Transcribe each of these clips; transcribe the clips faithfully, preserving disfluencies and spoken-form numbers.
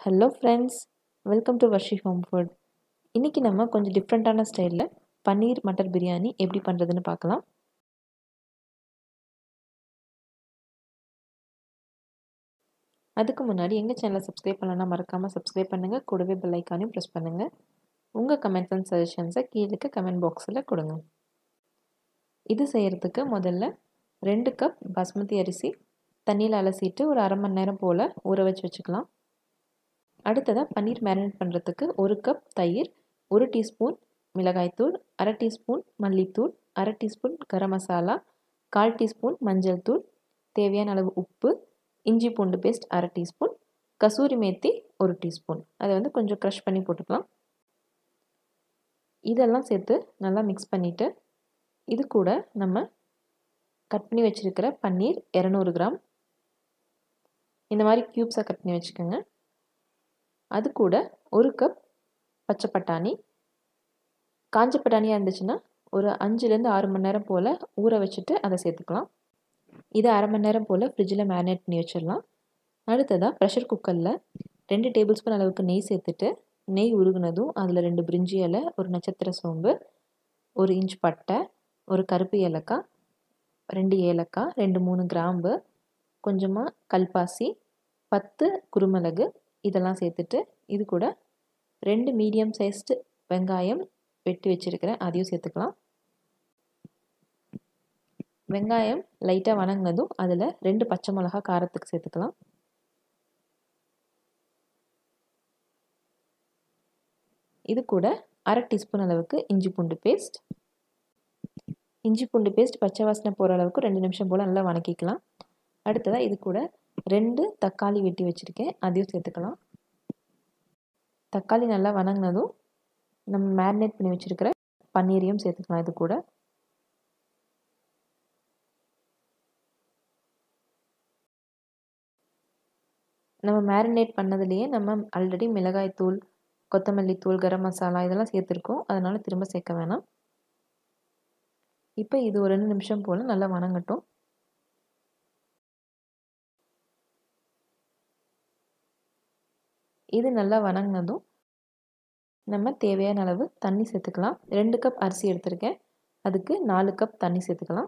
Hello friends, welcome to Varshi home food. இன்றைக்கி நம்ம கொஞ்சம் டிஃப்ரெண்ட்டான ஸ்டைலில் பன்னீர் மட்டர் பிரியாணி எப்படி பண்ணுறதுன்னு பார்க்கலாம். அதுக்கு முன்னாடி எங்கள் சேனலை சப்ஸ்கிரைப் பண்ணலன்னா மறக்காமல் சப்ஸ்கிரைப் பண்ணுங்கள். கூடவே பெல் ஐக்கானையும் ப்ரெஸ் பண்ணுங்கள். உங்கள் கமெண்ட்ஸ் அண்ட் சஜஷன்ஸை கீழே கமெண்ட் பாக்ஸில் கொடுங்க. இது செய்கிறதுக்கு முதல்ல ரெண்டு கப் பாஸ்மதி அரிசி தண்ணியில் அலசிட்டு ஒரு அரை மணி நேரம் போல் ஊற வச்சு வச்சுக்கலாம். அடுத்ததாக பன்னீர் மேரினேட் பண்ணுறதுக்கு ஒரு கப் தயிர், ஒரு டீஸ்பூன் மிளகாய்த்தூள், அரை டீஸ்பூன் மல்லித்தூள், அரை டீஸ்பூன் கரம் மசாலா, கால் டீஸ்பூன் மஞ்சள் தூள், தேவையான அளவு உப்பு, இஞ்சி பூண்டு பேஸ்ட் அரை டீஸ்பூன், கசூரி மேத்தி ஒரு டீஸ்பூன். அதை வந்து கொஞ்சம் க்ரஷ் பண்ணி போட்டுக்கலாம். இதெல்லாம் சேர்த்து நல்லா மிக்ஸ் பண்ணிவிட்டு இது கூட நம்ம கட் பண்ணி வச்சுருக்கிற பன்னீர் இரநூறு கிராம் இந்த மாதிரி க்யூப்ஸாக கட் பண்ணி வச்சுக்கோங்க. அது கூட ஒரு கப் பச்சை பட்டாணி, காஞ்ச பட்டாணியாக இருந்துச்சுன்னா ஒரு அஞ்சுலேருந்து ஆறு மணி நேரம் போல் ஊற வச்சுட்டு அதை சேர்த்துக்கலாம். இதை அரை மணி நேரம் போல் ஃப்ரிட்ஜில் மேரினேட் பண்ணி வச்சிடலாம். அடுத்ததாக ப்ரெஷர் குக்கரில் ரெண்டு டேபிள் ஸ்பூன் அளவுக்கு நெய் சேர்த்துட்டு நெய் உருகுனதும் அதில் ரெண்டு பிரிஞ்சி இலை, ஒரு நட்சத்திர சோம்பு, ஒரு இன்ச் பட்டை, ஒரு கருப்பு ஏலக்காய், ரெண்டு ஏலக்காய், ரெண்டு மூணு கிராம்பு, கொஞ்சமாக கல்பாசி, பத்து குருமிளகு இதெல்லாம் சேர்த்துட்டு இது கூட ரெண்டு மீடியம் சைஸ்டு வெங்காயம் வெட்டி வச்சுருக்கிறேன், அதையும் சேர்த்துக்கலாம். வெங்காயம் லைட்டாக வணங்கினதும் அதில் ரெண்டு பச்சை மிளகா காரத்துக்கு சேர்த்துக்கலாம். இது கூட அரை டீஸ்பூன் அளவுக்கு இஞ்சி பூண்டு பேஸ்ட். இஞ்சி பூண்டு பேஸ்ட் பச்சை வாசனை போகிற அளவுக்கு ரெண்டு நிமிஷம் போல் நல்லா வணக்கிக்கலாம். அடுத்ததாக இது கூட ரெண்டு தக்காளி வெட்டி வச்சுருக்கேன், அதையும் சேர்த்துக்கலாம். தக்காளி நல்லா வணங்கினதும் நம்ம மேரினேட் பண்ணி வச்சுருக்கிற பன்னீரையும் சேர்த்துக்கலாம். இது கூட நம்ம மேரினேட் பண்ணதுலேயே நம்ம ஆல்ரெடி மிளகாய் தூள், கொத்தமல்லி தூள், கரம் மசாலா இதெல்லாம் சேர்த்துருக்கோம், அதனால் திரும்ப சேர்க்க வேணாம். இப்போ இது ஒரு ரெண்டு நிமிஷம் போல் நல்லா வணங்கட்டும். இது நல்லா வணங்கினதும் நம்ம தேவையான அளவு தண்ணி சேர்த்துக்கலாம். ரெண்டு கப் அரிசி எடுத்திருக்கேன், அதுக்கு நாலு கப் தண்ணி சேர்த்துக்கலாம்.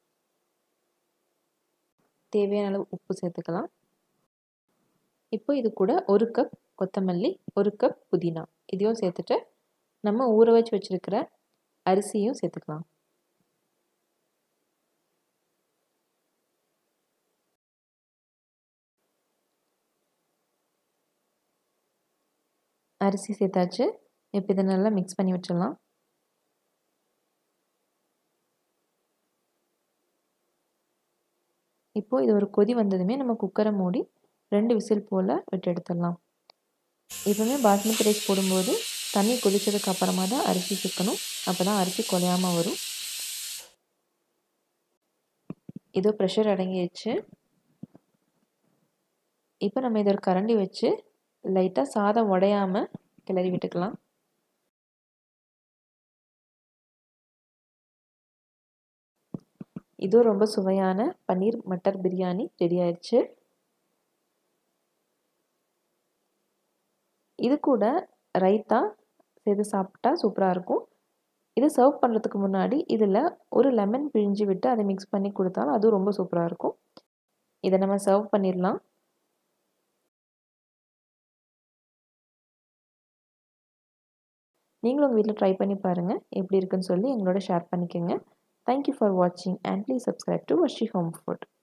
தேவையான அளவு உப்பு சேர்த்துக்கலாம். இப்போ இது கூட ஒரு கப் கொத்தமல்லி, ஒரு கப் புதினா இதையும் சேர்த்துட்டு நம்ம ஊற வச்சு வச்சுருக்கிற அரிசியும் சேர்த்துக்கலாம். அரிசி சேர்த்தாச்சு. இப்போ இதை நல்லா மிக்ஸ் பண்ணி வச்சிடலாம். இப்போது இது ஒரு கொதி வந்ததுமே நம்ம குக்கரை மூடி ரெண்டு விசில் போல் விட்டு எடுத்துடலாம். எப்பவுமே பாஸ்மதி ரைஸ் போடும்போது தண்ணி கொதிச்சதுக்கு அப்புறமா தான் அரிசி சேர்க்கணும், அப்போ தான் அரிசி குலையாமல் வரும். இதோ ப்ரெஷர் அடங்கிடுச்சு. இப்போ நம்ம இதை ஒரு கரண்டி வச்சு லைட்டாக சாதம் உடையாமல் கிளறி விட்டுக்கலாம். இதுவும் ரொம்ப சுவையான பன்னீர் மட்டர் பிரியாணி ரெடி ஆயிடுச்சு. இது கூட ரைத்தா சேர்த்து சாப்பிட்டா சூப்பராக இருக்கும். இது சர்வ் பண்ணுறதுக்கு முன்னாடி இதில் ஒரு லெமன் பிழிஞ்சு விட்டு அதை மிக்ஸ் பண்ணி கொடுத்தாலும் அதுவும் ரொம்ப சூப்பராக இருக்கும். இதை நம்ம சர்வ் பண்ணிடலாம். நீங்களும் உங்கள் வீட்டில் ட்ரை பண்ணி பாருங்கள், எப்படி இருக்குன்னு சொல்லி எங்களோட ஷேர் பண்ணிக்கோங்க. Thank you for watching and please subscribe to Vashri Home Food.